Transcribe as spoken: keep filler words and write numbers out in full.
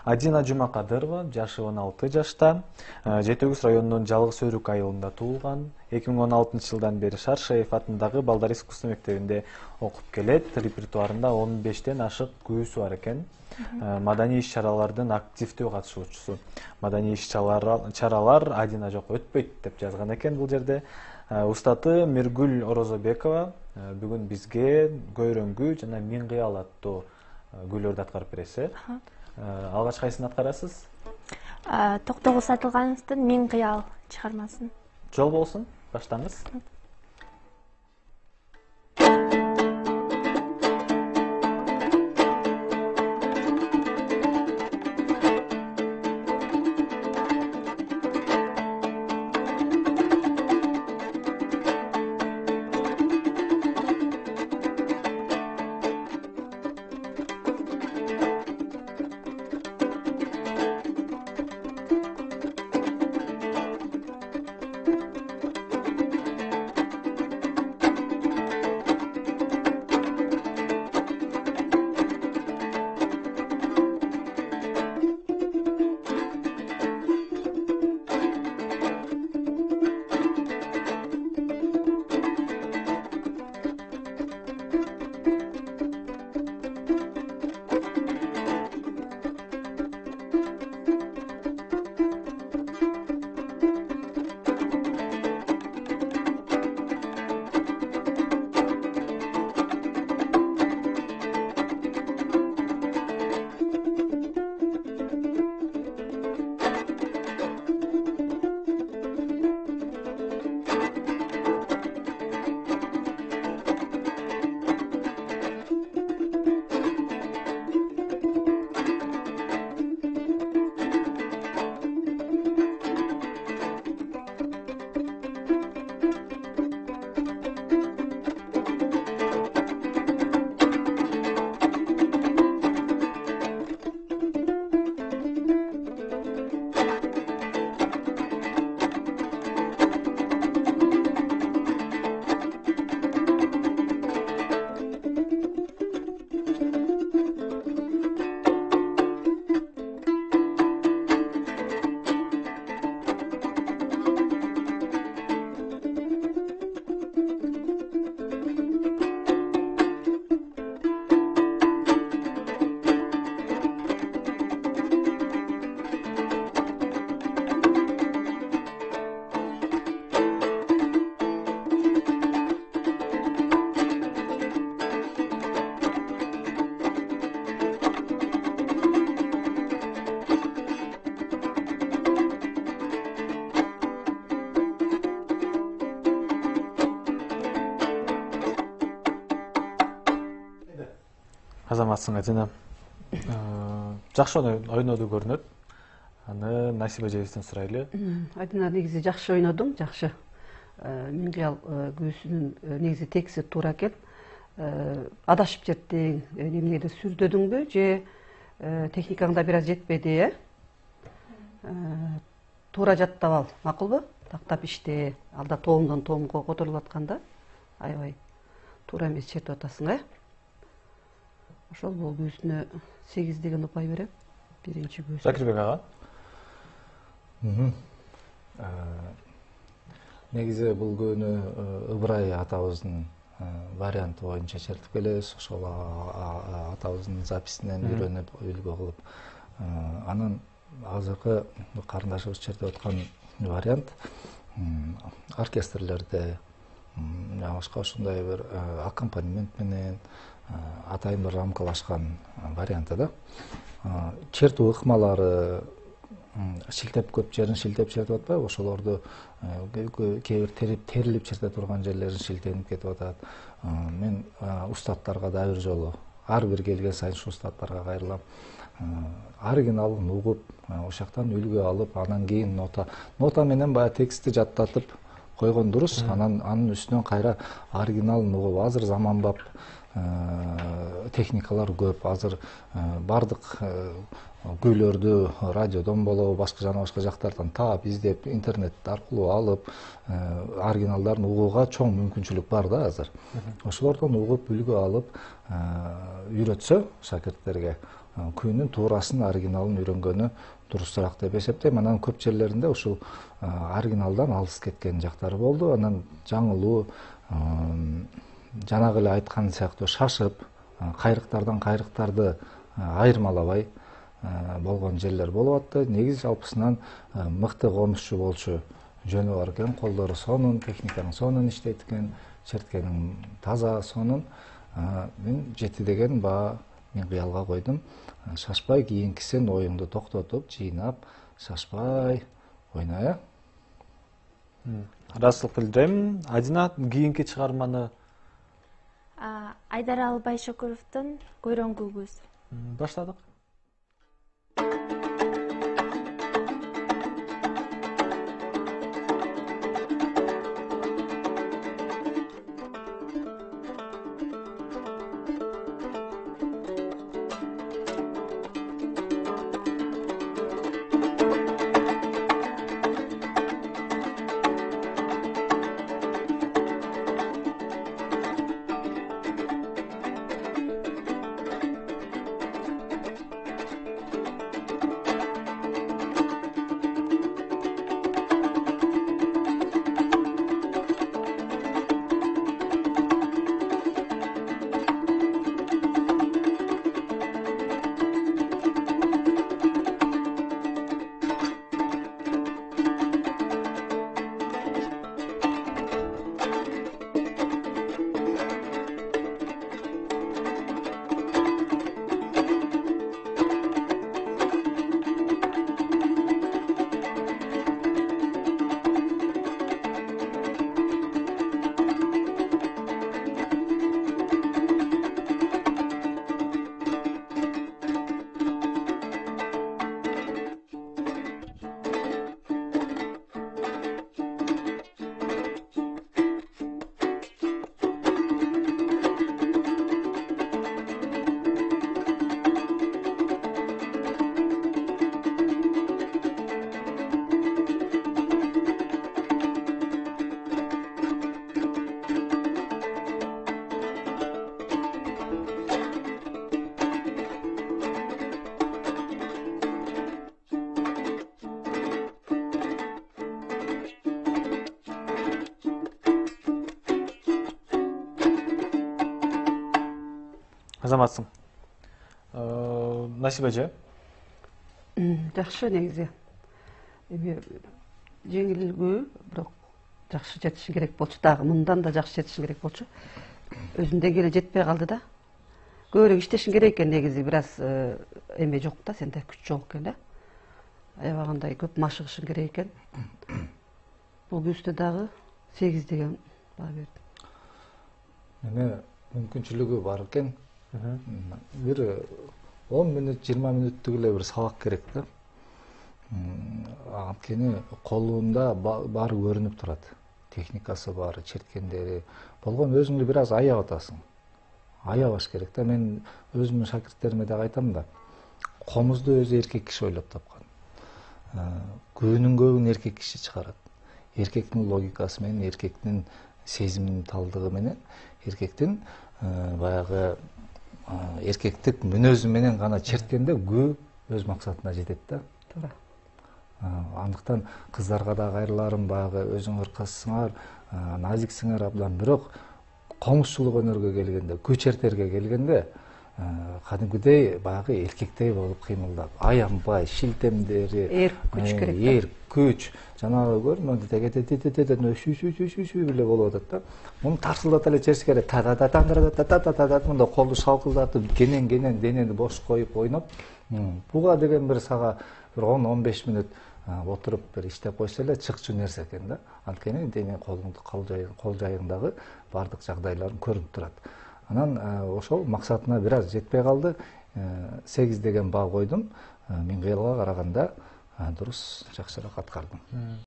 Адина Жумакадырова, жашы он алты жашта, жети өгүз районунун Жалгыз Өрүк айылында туулган. эки миң он алтынчы жылдан бери Шаршаев атындагы балдар искусство мектебинде окуп келет. Репертуарында он бештен ашык күүсү бар экен. Маданий иш-чаралардын активдүү катышуучусу. Маданий иш-чаралар Адина жок өтпөйт деп жазган экен бул жерде. Устаты Миргүл Орозобекова бүгүн бизге Көйрөңгү жана Миң Кыял аттуу күүлөрдү аткарып бересиз. Алгач кайсын аткарасыз? Токтогул Сатылгановдун Миң Кыял чыгармасын. Жол болсун, баштаңыз. Азаматсың Адина. Жакшы ойноду көрүнөт. Аны Насиба эжебизден сурайлы. Адина негизи жакшы ойнодуң, жакшы. Миң Кыял күүсүнүн негизи текси туура экен. Адашып жеттиң, эмнеге сүрдөдүңбү же техникаң да бир аз жетпеди, э? Туура жаттап ал, макулбу? Тактап иште, алда тоомдон тоомго которулуп атканда, аябай туура эмес чертип атасың, э? Ошол бул күүсүнө сегиз деген упай берем. Биринчи күүсү. Закирбек ага. Негизи бул күүнү Ыбырай атабыздын варианты боюнча чертип келебиз. Ошол атабыздын записинен үйрөнүп, үлгү кылып, анан азыркы карындашыбыз чертип аткан вариант оркестрлерде, башка ушундай бир аккомпанемент менен атайын бир рамкалашкан варианты да. Чертүү ыкмалары шилтеп көп жерин шилтеп чертип атпайбы, ошолорду кээ бир терип терилип черте турган жерлерин шилтенип кетип атат. Мен устаттарга да бир жолу ар бир келген сайын ушу устаттарга кайрылам. Оригиналын угуп, ошоктон үлгү алып, анан кийин нота нота менен баягы текстти жаттатып койгон дурус. Анан анын үстүнөн кайра оригиналын угуп, азыр заманбап техникалар көп. Азыр бардык күүлөрдү радиодон болобу, башка жана башка жактардан таап, издеп, интернет аркылуу алып, оригиналдарын угууга чоң мүмкүнчүлүк бар да азыр. Ошолордон угуп, үлгү алып, үйрөтсө шакирттерге, күүнүн туурасын, оригиналын үйрөнгөнү дурусураак деп эсептейм. Анан көп жерлеринде ушул оригиналдан алыс кеткен жактары болду. Анан жаңылуу, жанагы эле айткан сыяктуу шашып, кайрыктардан кайрыктарды айырмалабай болгон жерлер болуп атты. Негизи жалпысынан мыкты комузчу болчу жөнү бар экен. Колдору сонун, техникаң сонун иштейт экен, черткенің таза сонун. Мен жети деген баа Миң Кыялга койдум. Шашпай кийинкисин оюңду токтотуп, жыйнап, шашпай ойна. Ыраазычылык билдирем. Адина, кийинки чыгарманы Айдаралы Байшөкүрөвдүн Көйрөң күлгүс. Баштадык. Азаматсың. Насиба эже? Жакшы негизи. Эми жеңилгүү, бирок жакшы жетиши керек болчу, дагы мындан да жакшы жетиши керек болчу. Өзүндөгү эле жетпей калды да. Көбүрөөк иштешиң керек экен негизи, бир аз эме жок да, сенде күч жок экен да. Аябагандай көп машыгышың керек экен. Бул күздө дагы сегиз деген баа бердим. Эме мүмкүнчүлүгү бар экен. Бир он мүнөт, жыйырма мүнөттүк эле бир сабак керек да. Анткени колунда баары көрүнүп турат. Техникасы бар, черткендери. Болгон өзүңдү бир аз аябап атасың. Аябаш керек да. Мен өзүмдүн шакирттериме дагы айтам да. Комузду өзү эркек киши ойлоп тапкан. Күүнүн көбүн эркек киши чыгарат. Эркектин логикасы менен, эркектин сезимин талдыгы менен, эркектин баягы эркектик мүнөзү менен гана черткенде күү өз максатына жетет да. Туура. Андыктан кыздарга да кайрыларым, баягы өзүңөр кызсыңар, назиксиңер абдан, бирок комузчулук өнөргө келгенде, күү чертерге келгенде кадимкидей баягы эркектей болуп кыймылдап, аянбай, шилтемдери, эр күч керек да. Эр күч, жанагы көрмөңдү тегетететететет шү-шү-шү эле болуп атат да. Муну тарсылдата эле чечиш керек. Та-та-та-та-та-та-та-та мында колду шалкылдатып, кенен-кенен денени бош коюп ойноп, буга деген бир сага бир он он беш мүнөт отуруп бир иштеп койсо эле чыкчу нерсе экен да. Анткени дене колуңду кол жайыңдагы бардык жагдайларын көрүнүп турат. Анан ошол максатына бир аз жетпей калды. сегиз деген баа койдум. Миң Кыялга караганда дурус, жакшыраак аткардым.